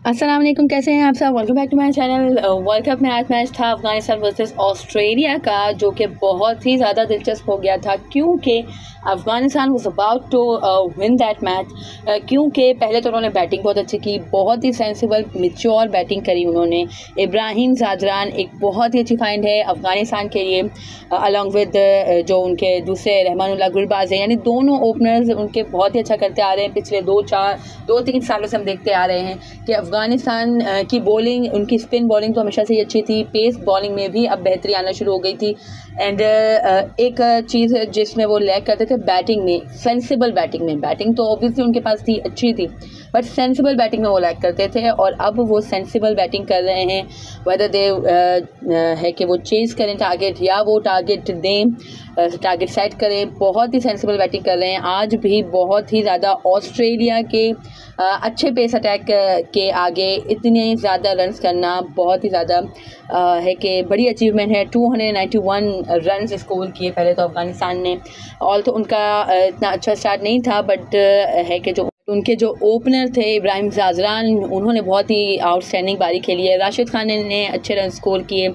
अस्सलाम वालेकुम, कैसे हैं आप सब। Welcome back to my channel. World cup में आज मैच था अफ़गानिस्तान वर्सेस ऑस्ट्रेलिया का, जो कि बहुत ही ज़्यादा दिलचस्प हो गया था क्योंकि Afghanistan was about to win that match. क्योंकि पहले तो उन्होंने बैटिंग बहुत अच्छी की, बहुत ही सेंसिबल मैच्योर बैटिंग करी उन्होंने। इब्राहिम ज़ादरान एक बहुत ही अच्छी फाइंड है अफ़गानिस्तान के लिए, अलॉन्ग विद जो उनके दूसरे रहमानुल्लाह गुलबाज हैं, यानी दोनों ओपनर्स उनके बहुत ही अच्छा करते आ रहे हैं। पिछले 2-3 सालों से हम देखते आ रहे हैं कि अफ़गानिस्तान की बॉलिंग, उनकी स्पिन बॉलिंग तो हमेशा से ही अच्छी थी, पेस बॉलिंग में भी अब बेहतरी आना शुरू हो गई थी। एंड एक चीज़ जिसमें वो लैग करते थे बैटिंग में, सेंसिबल बैटिंग में। बैटिंग तो ऑब्वियसली उनके पास थी, अच्छी थी, बट सेंसिबल बैटिंग में वो लैग करते थे, और अब वो सेंसिबल बैटिंग कर रहे हैं। वेदर दे है कि वो चेज़ करें टारगेट या वो टारगेट दें, टारगेट सेट करें, बहुत ही सेंसिबल बैटिंग कर रहे हैं। आज भी बहुत ही ज़्यादा ऑस्ट्रेलिया के अच्छे पेस अटैक के आगे इतने ज़्यादा रन्स करना बहुत ही ज़्यादा है कि बड़ी अचीवमेंट है। 291 रन्स स्कोर किए पहले तो अफ़गानिस्तान ने। ऑल तो उनका इतना अच्छा स्टार्ट नहीं था, बट है कि जो उनके जो ओपनर थे इब्राहिम ज़ादरान, उन्होंने बहुत ही आउटस्टैंडिंग बारी खेली है। राशिद खान ने अच्छे रन स्कोर किए,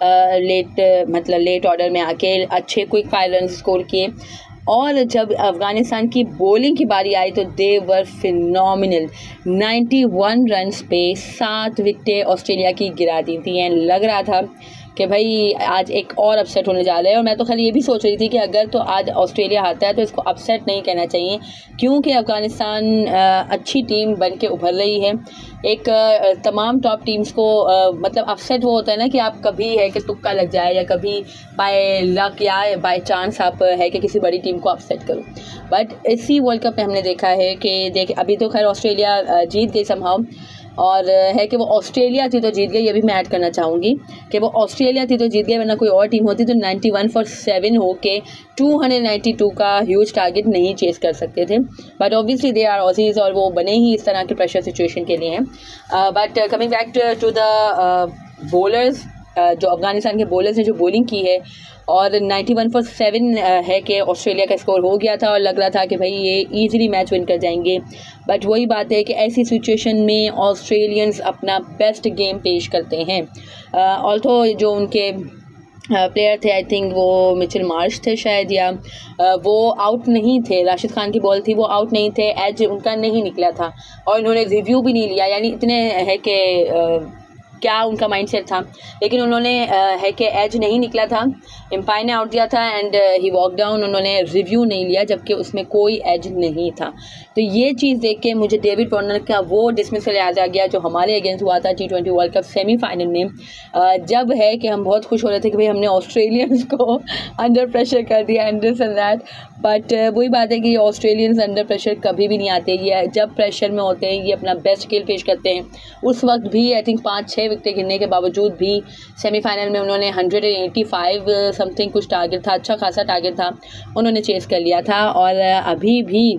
लेट ऑर्डर में आके अच्छे क्विक फायर रन स्कोर किए। और जब अफ़गानिस्तान की बॉलिंग की बारी आई तो दे वर फिनोमिनल। 91 रन्स पे 7 विकेटें ऑस्ट्रेलिया की गिरा दी थी, एंड लग रहा था कि भाई आज एक और अपसेट होने जा रहा है। और मैं तो खाली ये भी सोच रही थी कि अगर तो आज ऑस्ट्रेलिया हारता है तो इसको अपसेट नहीं कहना चाहिए, क्योंकि अफ़गानिस्तान अच्छी टीम बन के उभर रही है। एक तमाम टॉप टीम्स को मतलब अपसेट वो होता है ना कि आप कभी है कि तुक्का लग जाए, या कभी बाय लक या बाय चांस आप है कि किसी बड़ी टीम को अपसेट करो। बट इसी वर्ल्ड कप में हमने देखा है कि अभी तो खैर ऑस्ट्रेलिया जीत गई समहाउ, और है कि वो ऑस्ट्रेलिया थी तो जीत गई। ये भी मैं ऐड करना चाहूँगी कि वो ऑस्ट्रेलिया थी तो जीत गई, वरना कोई और टीम होती तो 91 for 7 हो के 292 का ह्यूज टारगेट नहीं चेस कर सकते थे। But obviously they are Aussies, और वो बने ही इस तरह के प्रेशर सिचुएशन के लिए हैं। But coming back to the bowlers, जो अफ़गानिस्तान के बॉलर्स ने जो बॉलिंग की है, और 91 for 7 है कि ऑस्ट्रेलिया का स्कोर हो गया था, और लग रहा था कि भाई ये ईज़िली मैच विन कर जाएंगे। बट वही बात है कि ऐसी सिचुएशन में ऑस्ट्रेलियंस अपना बेस्ट गेम पेश करते हैं। ऑल्थो जो उनके प्लेयर थे, आई थिंक वो मिचेल मार्श थे शायद, या वो आउट नहीं थे। राशिद खान की बॉल थी, वो आउट नहीं थे, एज उनका नहीं निकला था, और इन्होंने रिव्यू भी नहीं लिया। यानी इतने है कि क्या उनका माइंडसेट था, लेकिन उन्होंने है कि एज नहीं निकला था, एम्पायर ने आउट दिया था, एंड ही वॉक डाउन, उन्होंने रिव्यू नहीं लिया जबकि उसमें कोई एज नहीं था। तो ये चीज़ देख के मुझे डेविड वार्नर का वो डिसमिसल याद आ गया जो हमारे अगेंस्ट हुआ था T20 वर्ल्ड कप सेमीफाइनल में, जब है कि हम बहुत खुश हो रहे थे कि भाई हमने ऑस्ट्रेलियंस को अंडर प्रेशर कर दिया, and this and that. But वही बात है कि ऑस्ट्रेलियंस अंडर प्रेशर कभी भी नहीं आते। ये जब प्रेशर में होते हैं ये अपना बेस्ट खेल पेश करते हैं। उस वक्त भी आई थिंक 5-6 विकेटें गिरने के बावजूद भी सेमीफाइनल में उन्होंने 185 समथिंग कुछ टारगेट था, अच्छा खासा टारगेट था, उन्होंने चेस कर लिया था। और अभी भी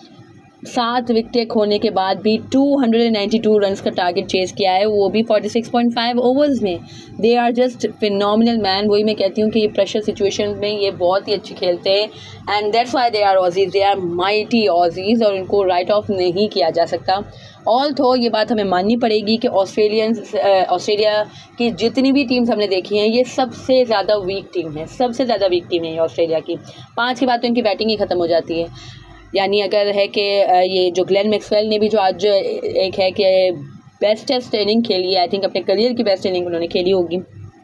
7 विकेटें खोने के बाद भी 292 रन्स का टारगेट चेस किया है, वो भी 46.5 ओवर्स में। They are just phenomenal man. वही मैं कहती हूँ कि ये प्रेशर सिचुएशन में ये बहुत ही अच्छी खेलते हैं, and that's why they are Aussies, they are mighty Aussies, और उनको राइट ऑफ नहीं किया जा सकता। ऑल तो ये बात हमें माननी पड़ेगी कि ऑस्ट्रेलिया की जितनी भी टीम्स हमने देखी हैं ये सबसे ज़्यादा वीक टीम है, सबसे ज़्यादा वीक टीम है ये ऑस्ट्रेलिया की। 5 की बात तो इनकी बैटिंग ही ख़त्म हो जाती है। यानी अगर है कि ये जो ग्लेन मैक्सवेल ने भी जो आज एक है कि बेस्टेस्ट इनिंग खेली है, आई थिंक अपने करियर की बेस्ट इनिंग उन्होंने खेली होगी।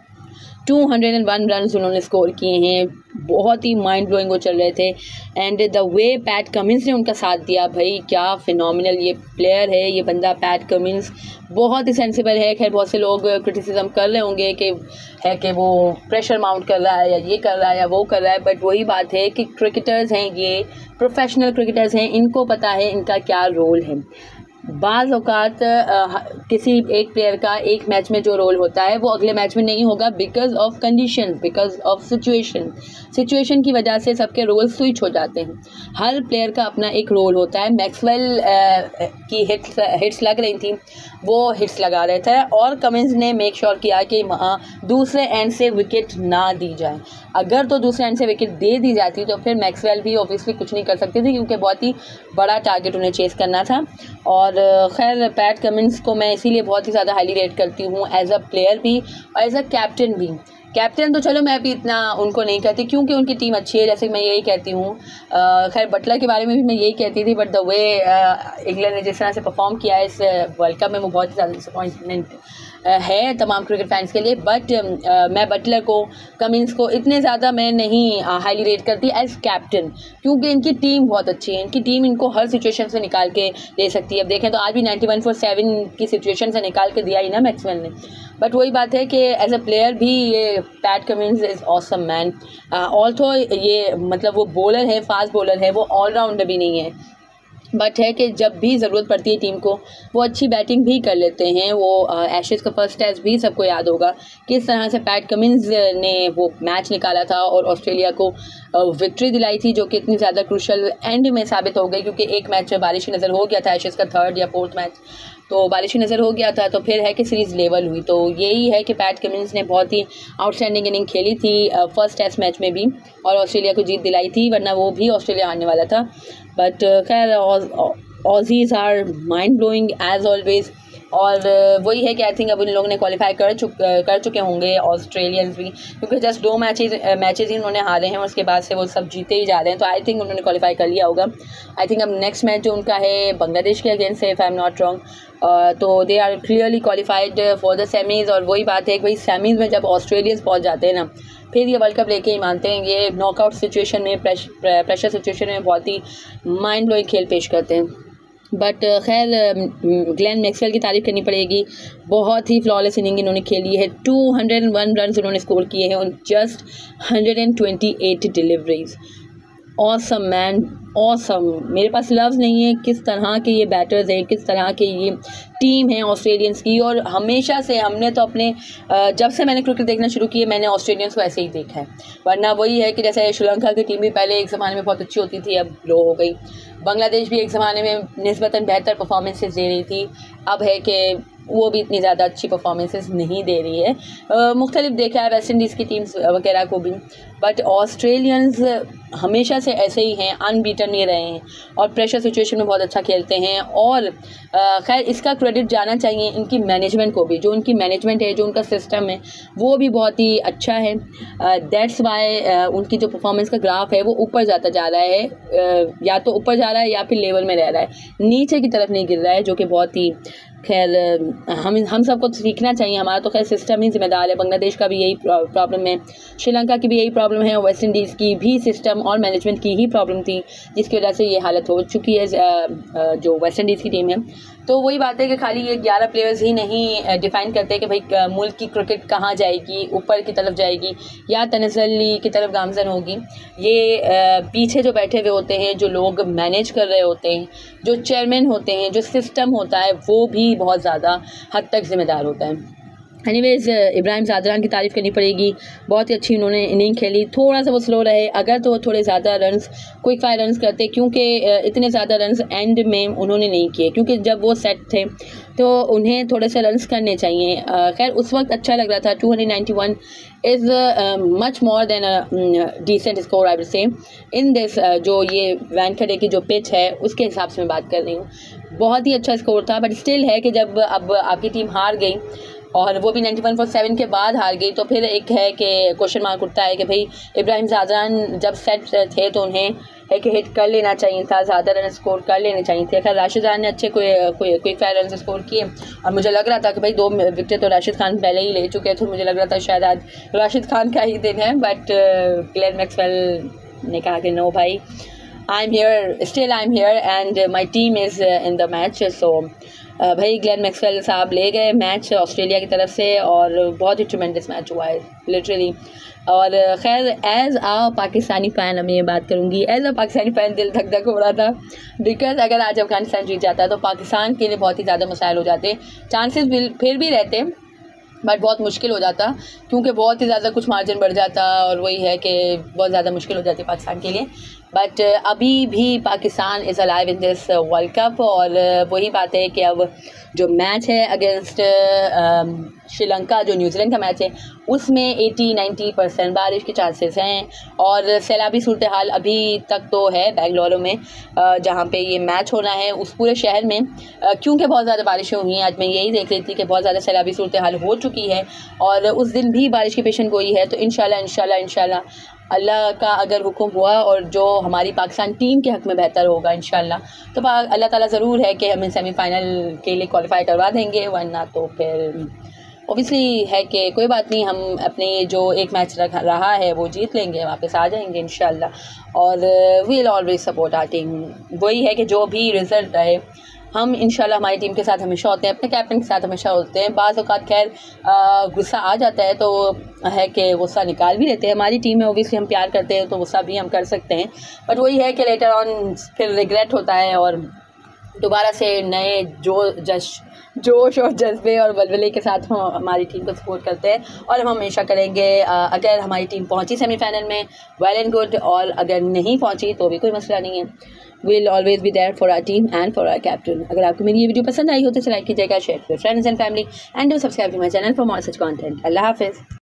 201 रन्स उन्होंने स्कोर किए हैं, बहुत ही माइंड ब्लोइंग वो चल रहे थे। And the way Pat Cummins ने उनका साथ दिया, भाई क्या फिनोमिनल ये प्लेयर है ये बंदा पैट कमिंस, बहुत ही सेंसिबल है। खैर बहुत से लोग क्रिटिसिज्म कर रहे होंगे कि है कि वो प्रेशर माउंट कर रहा है, या ये कर रहा है या वो कर रहा है, बट वही बात है कि क्रिकेटर्स हैं, ये प्रोफेशनल क्रिकेटर्स हैं, इनको पता है इनका क्या रोल है। बाज़ औक़ात किसी एक प्लेयर का एक मैच में जो रोल होता है वो अगले मैच में नहीं होगा, because of condition, because of situation की वजह से सबके रोल स्विच हो जाते हैं। हर प्लेयर का अपना एक रोल होता है। मैक्सवेल की हिट्स लग रही थी, वो हिट्स लगा रहे थे, और कमिंस ने मेक श्योर किया कि वहाँ दूसरे एंड से विकेट ना दी जाए। अगर तो दूसरे एंड से विकेट दे दी जाती तो फिर मैक्सवेल भी ऑब्वियसली कुछ नहीं कर सकते थे, क्योंकि बहुत ही बड़ा टारगेट उन्हें चेस करना था। और और खैर पैट कमिंस को मैं इसीलिए बहुत ही ज़्यादा हाईली रेट करती हूँ एज अ प्लेयर भी और एज अ कैप्टन भी। कैप्टन तो चलो मैं भी इतना उनको नहीं कहती क्योंकि उनकी टीम अच्छी है, जैसे मैं यही कहती हूँ। खैर बटलर के बारे में भी मैं यही कहती थी, बट द वे इंग्लैंड ने जिस तरह से परफॉर्म किया है इस वर्ल्ड कप में वो बहुत ही ज़्यादा डिसअपॉइंटमेंट है तमाम क्रिकेट फैंस के लिए। बट मैं बटलर को, कमिंस को इतने ज़्यादा मैं नहीं हाईली रेट करती एज कैप्टन, क्योंकि इनकी टीम बहुत अच्छी है। इनकी टीम इनको हर सिचुएशन से निकाल के दे सकती है। अब देखें तो आज भी 91-7 की सिचुएशन से निकाल के दिया ही ना मैक्सवेल ने। बट वही बात है कि एज अ प्लेयर भी ये Pat Cummins is awesome man. Also ये मतलब वो बॉलर है, फास्ट बॉलर है, वो ऑलराउंडर भी नहीं है, बट है कि जब भी ज़रूरत पड़ती है टीम को वो अच्छी बैटिंग भी कर लेते हैं। वो एशेज़ का फर्स्ट टेस्ट भी सबको याद होगा किस तरह से पैट कमिंस ने वो मैच निकाला था और ऑस्ट्रेलिया को विक्ट्री दिलाई थी, जो कि इतनी ज़्यादा क्रूशल एंड में साबित हो गई, क्योंकि एक मैच में बारिश की नज़र हो गया था, एशेज़ का 3rd या 4th मैच, तो बारिश की नज़र हो गया था, तो फिर है कि सीरीज़ लेवल हुई। तो यही है कि पैट कमिंस ने बहुत ही आउटस्टैंडिंग इनिंग खेली थी फर्स्ट टेस्ट मैच में भी और ऑस्ट्रेलिया को जीत दिलाई थी, वरना वो भी ऑस्ट्रेलिया हारने वाला था। बट खैर Aussies are mind blowing as always. और वही है कि आई थिंक अब इन लोगों ने क्वालिफाई कर चुके होंगे ऑस्ट्रेलियंस भी, क्योंकि जस्ट 2 मैचेज ही उन्होंने हारे हैं और उसके बाद से वो सब जीते ही जा रहे हैं, तो आई थिंक उन्होंने क्वालिफाई कर लिया होगा। आई थिंक अब नेक्स्ट मैच जो उनका है बांग्लादेश के अगेंस्ट है, if I am not wrong, तो they are clearly qualified for the semis. और वही बात है कि भाई सेमीज़ में जब ऑस्ट्रेलियंस पहुँच जाते हैं ना, फिर ये वर्ल्ड कप लेके ही मानते हैं। ये नॉकआउट सिचुएशन में, प्रेशर सिचुएशन में बहुत ही माइंड ब्लोइंग खेल पेश करते हैं। बट खैर ग्लेन मैक्सवेल की तारीफ़ करनी पड़ेगी, बहुत ही फ्लॉलेस इनिंग इन्होंने खेली है। 201 रन उन्होंने स्कोर किए हैं on just 128 deliveries. Awesome man, awesome. मेरे पास लफ्ज़ नहीं है किस तरह के ये बैटर्स हैं, किस तरह के ये टीम है ऑस्ट्रेलियंस की। और हमेशा से हमने तो अपने जब से मैंने क्रिकेट देखना शुरू किया मैंने ऑस्ट्रेलियंस को ऐसे ही देखा है, वरना वही है कि जैसे श्रीलंका की टीम भी पहले एक ज़माने में बहुत अच्छी होती थी, अब लो हो गई। बांग्लादेश भी एक ज़माने में निस्बतन बेहतर परफॉर्मेंसेस दे रही थी, अब है कि वो भी इतनी ज़्यादा अच्छी परफॉर्मेंसेस नहीं दे रही है। मुख्तलिफ देखा है वेस्ट इंडीज़ की टीम्स वगैरह को भी, बट ऑस्ट्रेलियंस हमेशा से ऐसे ही हैं, अनबीटन नहीं रहे हैं और प्रेशर सिचुएशन में बहुत अच्छा खेलते हैं। और खैर इसका क्रेडिट जाना चाहिए इनकी मैनेजमेंट को भी, जो उनकी मैनेजमेंट है, जो उनका सिस्टम है वो भी बहुत ही अच्छा है। दैट्स वाई उनकी जो परफॉर्मेंस का ग्राफ है वो ऊपर जाता जा रहा है, या तो ऊपर जा रहा है या फिर लेवल में रह रहा है, नीचे की तरफ नहीं गिर रहा है, जो कि बहुत ही खैर हम सबको सीखना चाहिए। हमारा तो खैर सिस्टम ही जिम्मेदार है। बांग्लादेश का भी यही प्रॉब्लम है, श्रीलंका की भी यही प्रॉब्लम है, वेस्ट इंडीज़ की भी सिस्टम और मैनेजमेंट की ही प्रॉब्लम थी, जिसकी वजह से ये हालत हो चुकी है जो वेस्ट इंडीज़ की टीम है। तो वही बात है कि खाली ये 11 प्लेयर्स ही नहीं डिफ़ाइन करते कि भाई मुल्क की क्रिकेट कहाँ जाएगी, ऊपर की तरफ जाएगी या तनज़्ज़ुली की तरफ गामज़न होगी। ये पीछे जो बैठे हुए होते हैं, जो लोग मैनेज कर रहे होते हैं, जो चेयरमैन होते हैं, जो सिस्टम होता है, वो भी बहुत ज़्यादा हद तक ज़िम्मेदार होता है। एनीवेज़ इब्राहिम ज़ादरान की तारीफ़ करनी पड़ेगी, बहुत ही अच्छी उन्होंने इनिंग खेली। थोड़ा सा वो स्लो रहे, अगर तो वो थोड़े ज़्यादा रन्स, क्विक फायर रन्स करते, क्योंकि इतने ज़्यादा रन्स एंड में उन्होंने नहीं किए, क्योंकि जब वो सेट थे तो उन्हें थोड़े से रन्स करने चाहिए। खैर उस वक्त अच्छा लग रहा था। 291 is much more than decent score I will say in this, जो ये वैनखेड़े की जो पिच है उसके हिसाब से मैं बात कर रही हूँ, बहुत ही अच्छा स्कोर था। बट स्टिल है कि जब अब आपकी टीम हार गई और वो भी 91-7 के बाद हार गई, तो फिर एक है कि क्वेश्चन मार्क उठता है कि भाई इब्राहिम ज़ादरान जब सेट थे तो उन्हें है कि हिट कर लेना चाहिए था, ज़्यादा रन स्कोर कर लेने चाहिए थे। खैर राशिद खान ने अच्छे क्विक फायर रन स्कोर किए और मुझे लग रहा था कि भाई 2 विकेट तो राशिद खान पहले ही ले चुके थे, मुझे लग रहा था शायद आज राशिद खान का ही दिन है। बट ग्लेन मैक्सवेल ने कहा कि नो भाई, I am here and my team is in the match. So भाई ग्लेन मैक्सवेल साहब ले गए मैच ऑस्ट्रेलिया की तरफ से और बहुत ही ट्रिमेंडस मैच हुआ है लिटरली। और खैर एज़ आ पाकिस्तानी फ़ैन अब मैं ये बात करूँगी, एज़ अ पाकिस्तानी फ़ैन दिल धक धक हो रहा था, बिकॉज अगर आज अफगानिस्तान जीत जाता तो पाकिस्तान के लिए बहुत ही ज़्यादा मसाइल हो जाते। चांसेस फिर भी रहते बट बहुत मुश्किल हो जाता, क्योंकि बहुत ही ज़्यादा कुछ मार्जिन बढ़ जाता और वही है कि बहुत ज़्यादा मुश्किल हो जाती पाकिस्तान के लिए। बट अभी भी Pakistan is alive in this World Cup. और वही बात है कि अब जो मैच है अगेंस्ट श्रीलंका, जो न्यूजीलैंड का मैच है, उसमें 80-90% बारिश के चांसेस हैं। और सैलाबी सूरत हाल अभी तक तो है बेंगलुरु में, जहाँ पे ये मैच होना है, उस पूरे शहर में क्योंकि बहुत ज़्यादा बारिशें हुई हैं। आज मैं यही देख रही थी कि बहुत ज़्यादा सैलाबी सूरत हाल हो चुकी है और उस दिन भी बारिश की पेशन गोई है। तो इंशाल्लाह अल्लाह का अगर हुक्म हुआ और जो हमारी पाकिस्तान टीम के हक़ में बेहतर होगा इंशाल्लाह, तो अल्लाह ताला ज़रूर है कि हमें सेमीफ़ाइनल के लिए क्वालिफाई करवा देंगे। वरना तो फिर ऑब्वियसली है कि कोई बात नहीं, हम अपने जो एक मैच रहा है वो जीत लेंगे, वापस आ जाएंगे इंशाल्लाह। और we will always support our team. वही है कि जो भी रिज़ल्ट रहे, हम इंशाल्लाह हमारी टीम के साथ हमेशा होते हैं, अपने कैप्टन के साथ हमेशा होते हैं। बाज़ औक़ात खैर गुस्सा आ जाता है तो है कि गुस्सा निकाल भी लेते हैं। हमारी टीम में ऑब्वियसली हम प्यार करते हैं तो गुस्सा भी हम कर सकते हैं, बट वही है कि लेटर ऑन फिर रिग्रेट होता है और दोबारा से नए जोश और जज्बे और बलबले के साथ हम हमारी टीम को सपोर्ट करते हैं और हम हमेशा करेंगे। अगर हमारी टीम पहुंची सेमीफाइनल में, वेल एंड गुड, और अगर नहीं पहुंची तो भी कोई मसला नहीं है। We will always be there for our team and for our captain. अगर आपको मेरी ये वीडियो पसंद आई हो तो लाइक कीजिएगा, शेयर कीजिएगा friends and family, and do subscribe to my channel for more such content. अल्लाह हाफिज़।